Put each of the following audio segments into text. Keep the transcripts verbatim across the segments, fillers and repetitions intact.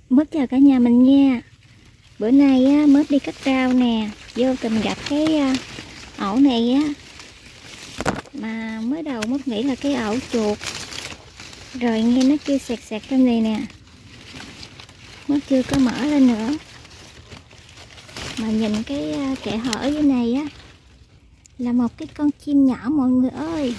Mớp chào cả nhà mình nha. Bữa nay á, Mớp đi cắt rau nè, vô tình gặp cái à, ổ này á. Mà mới đầu Mớp nghĩ là cái ổ chuột, rồi nghe nó kêu sẹt sẹt trong này nè. Mớp chưa có mở lên nữa, mà nhìn cái à, kẽ hở dưới này á là một cái con chim nhỏ mọi người ơi.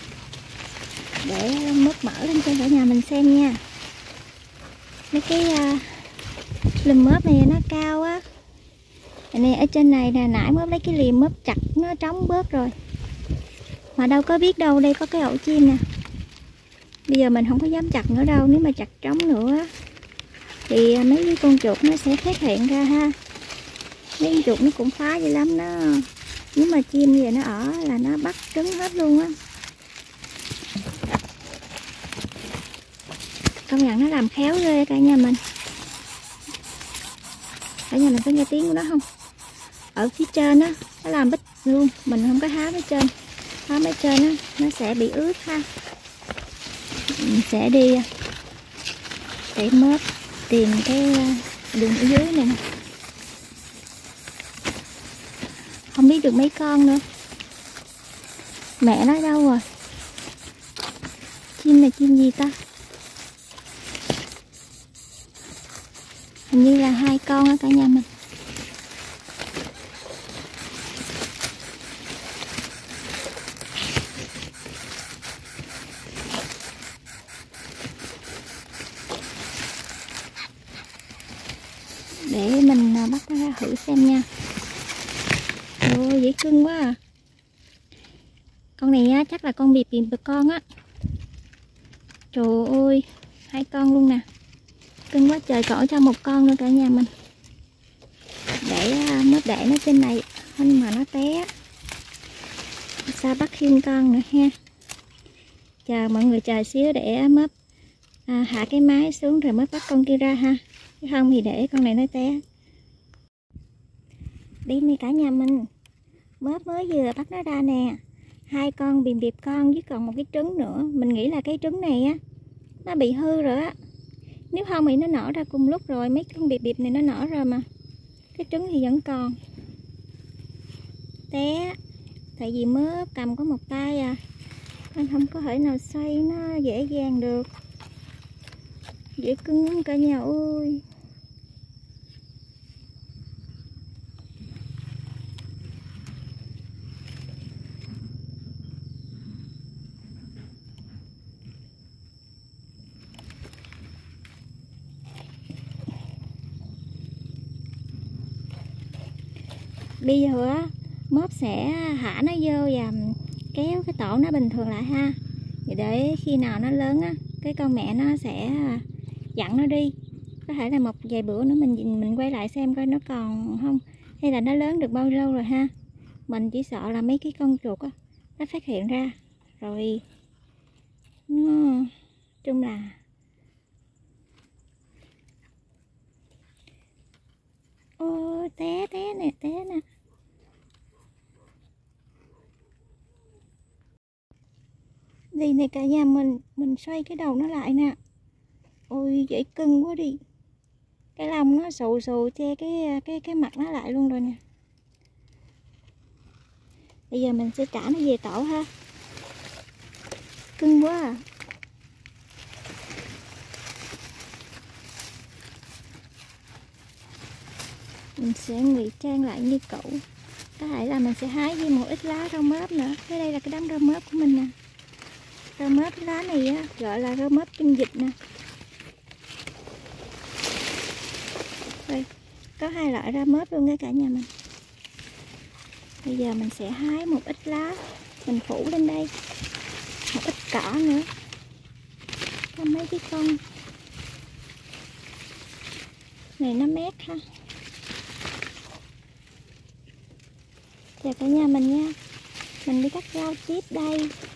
Để Mớp mở lên cho cả nhà mình xem nha. Mấy cái à, lùm mớp này nó cao á. Này ở trên này nè, nãy Mớp lấy cái liềm Mớp chặt nó trống bớt rồi. Mà đâu có biết đâu đây có cái ổ chim nè. Bây giờ mình không có dám chặt nữa đâu. Nếu mà chặt trống nữa thì mấy cái con chuột nó sẽ phát hiện ra ha. Mấy con chuột nó cũng phá dữ lắm đó. Nếu mà chim về nó ở là nó bắt trứng hết luôn á. Công nhận nó làm khéo ghê cả nhà mình. Cả nhà mình có nghe tiếng của nó không? Ở phía trên á, nó làm bít luôn. Mình không có há phía trên. Há phía trên á, nó sẽ bị ướt ha. Mình sẽ đi để Mớp tìm cái đường ở dưới này nè. Không biết được mấy con nữa. Mẹ nó đâu rồi? Chim này chim gì ta? Hình như là hai con á cả nhà mình. Để mình bắt nó ra thử xem nha. Ôi dễ cưng quá à. Con này á, chắc là con bịp bịp con á. Trời ơi, hai con luôn nè. Cưng quá trời, cõi cho một con nữa cả nhà mình. Để Mớp để nó trên này không mà nó té. Sao bắt thêm con nữa ha. Chờ mọi người chờ xíu để Mớp à, hạ cái máy xuống rồi Mớp bắt con kia ra ha. Chứ không thì để con này nó té. Đi nè cả nhà mình. Mớp mới vừa bắt nó ra nè. Hai con bìm bịp con với còn một cái trứng nữa. Mình nghĩ là cái trứng này á nó bị hư rồi á. Nếu không thì nó nở ra cùng lúc rồi. Mấy con bịp bịp này nó nở ra mà. Cái trứng thì vẫn còn. Té. Tại vì Mớp cầm có một tay à. Anh không có thể nào xoay nó dễ dàng được. Dễ cưng lắm cả nhà ơi. Bây giờ á, Mớp sẽ hạ nó vô và kéo cái tổ nó bình thường lại ha. Để khi nào nó lớn á, cái con mẹ nó sẽ dặn nó đi. Có thể là một vài bữa nữa mình mình quay lại xem coi nó còn không, hay là nó lớn được bao lâu rồi ha. Mình chỉ sợ là mấy cái con chuột á, nó phát hiện ra rồi nó chung là ôi té té nè té nè. Đi này cả nhà mình mình xoay cái đầu nó lại nè. Ôi dễ cưng quá đi. Cái lông nó xù xù che cái cái cái mặt nó lại luôn rồi nè. Bây giờ mình sẽ trả nó về tổ ha. Cưng quá à. Mình sẽ ngụy trang lại như cũ. Có thể là mình sẽ hái thêm một ít lá rau mớp nữa. Cái đây là cái đám rau mớp của mình nè. Rau mớp lá này á, gọi là rau mớp kinh dịch nè. Đây, có hai loại rau mớp luôn cả nhà mình. Bây giờ mình sẽ hái một ít lá, mình phủ lên đây. Một ít cỏ nữa. Có mấy cái con này nó mét ha. Chào cả nhà mình nha. Mình đi cắt rau tiếp đây.